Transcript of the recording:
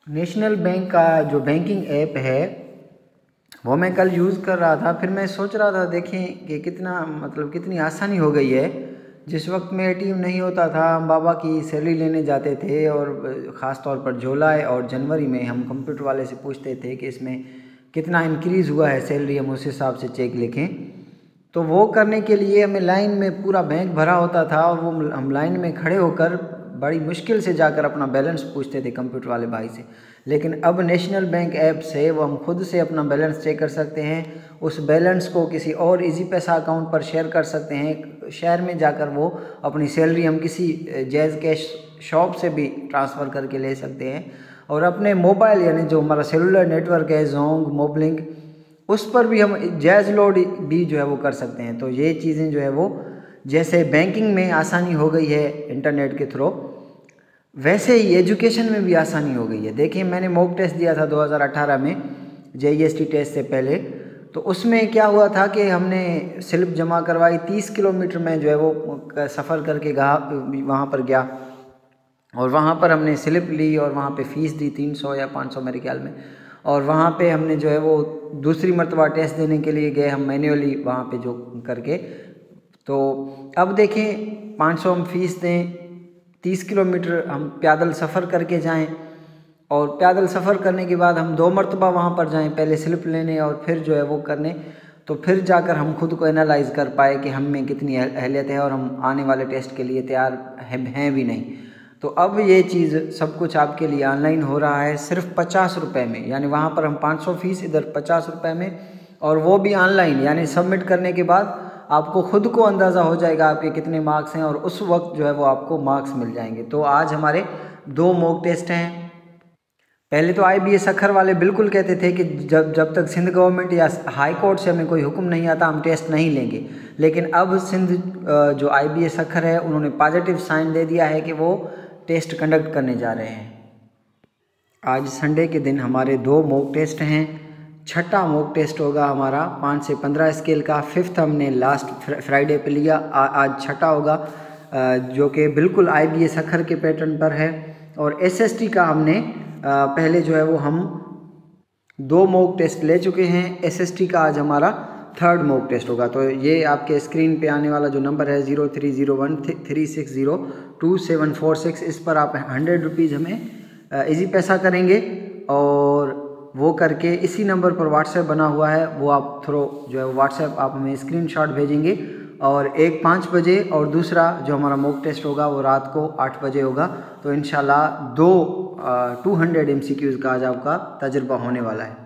National bank का जो banking app है वो मैं कल यूज़ कर रहा था। फिर मैं सोच रहा था देखें कि कितनी आसानी हो गई है। जिस वक्त में एटीएम नहीं होता था, हम बाबा की सैलरी लेने जाते थे और ख़ास तौर पर जुलाई और जनवरी में हम कंप्यूटर वाले से पूछते थे कि इसमें कितना इंक्रीज़ हुआ है सैलरी, हम उस हिसाब से चेक लिखें। तो वो करने के लिए हमें लाइन में पूरा बैंक भरा होता था और वो हम लाइन में खड़े होकर बड़ी मुश्किल से जाकर अपना बैलेंस पूछते थे कंप्यूटर वाले भाई से। लेकिन अब नेशनल बैंक ऐप से वो हम खुद से अपना बैलेंस चेक कर सकते हैं, उस बैलेंस को किसी और इजी पैसा अकाउंट पर शेयर कर सकते हैं। शहर में जाकर वो अपनी सैलरी हम किसी जैज़ कैश शॉप से भी ट्रांसफ़र करके ले सकते हैं और अपने मोबाइल यानी जो हमारा सेलुलर नेटवर्क है जोंग मोबलिंक, उस पर भी हम जैज़ लोड भी जो है वो कर सकते हैं। तो ये चीज़ें जो है वो जैसे बैंकिंग में आसानी हो गई है इंटरनेट के थ्रू, वैसे ही एजुकेशन में भी आसानी हो गई है। देखिए, मैंने मॉक टेस्ट दिया था 2018 में जेईएसटी टेस्ट से पहले। तो उसमें क्या हुआ था कि हमने स्लिप जमा करवाई, 30 किलोमीटर में जो है वो सफ़र करके वहाँ पर गया और वहाँ पर हमने स्लिप ली और वहाँ पे फ़ीस दी 300 या 500 मेरे ख्याल में। और वहाँ पे हमने जो है वो दूसरी मर्तबा टेस्ट देने के लिए गए हम मैन्युअली वहाँ पे जो करके। तो अब देखें 500 हम फ़ीस दें, 30 किलोमीटर हम पैदल सफ़र करके जाएं और पैदल सफ़र करने के बाद हम 2 मरतबा वहाँ पर जाएं, पहले स्लिप लेने और फिर जो है वो करने। तो फिर जाकर हम खुद को एनालाइज़ कर पाए कि हम में कितनी अहलियत है और हम आने वाले टेस्ट के लिए तैयार हैं भी नहीं। तो अब ये चीज़ सब कुछ आपके लिए ऑनलाइन हो रहा है सिर्फ 50 रुपये में, यानी वहाँ पर हम 500 फ़ीस, इधर 50 रुपये में, और वो भी ऑनलाइन। यानी सबमिट करने के बाद आपको खुद को अंदाज़ा हो जाएगा आपके कितने मार्क्स हैं और उस वक्त जो है वो आपको मार्क्स मिल जाएंगे। तो आज हमारे 2 मॉक टेस्ट हैं। पहले तो IBS अखर वाले बिल्कुल कहते थे कि जब तक सिंध गवर्नमेंट या हाई कोर्ट से हमें कोई हुक्म नहीं आता हम टेस्ट नहीं लेंगे। लेकिन अब सिंध जो IBS अखर है उन्होंने पॉजिटिव साइन दे दिया है कि वो टेस्ट कंडक्ट करने जा रहे हैं। आज संडे के दिन हमारे 2 मॉक टेस्ट हैं। छठा मॉक टेस्ट होगा हमारा 5 से 15 स्केल का। 5th हमने लास्ट फ्राइडे पे लिया, आज छठा होगा जो कि बिल्कुल IBS अखर के पैटर्न पर है। और SST का हमने पहले जो है वो हम 2 मॉक टेस्ट ले चुके हैं। SST का आज हमारा 3rd मॉक टेस्ट होगा। तो ये आपके स्क्रीन पे आने वाला जो नंबर है 030136022746, इस पर आप 100 रुपीज़ हमें इजी पैसा करेंगे और वो करके इसी नंबर पर व्हाट्सएप बना हुआ है, वो आप थ्रू जो है व्हाट्सएप आप हमें स्क्रीनशॉट भेजेंगे। और एक 5 बजे और दूसरा जो हमारा मॉक टेस्ट होगा वो रात को 8 बजे होगा। तो इंशाल्लाह 200 MCQs का आज आपका तजुर्बा होने वाला है।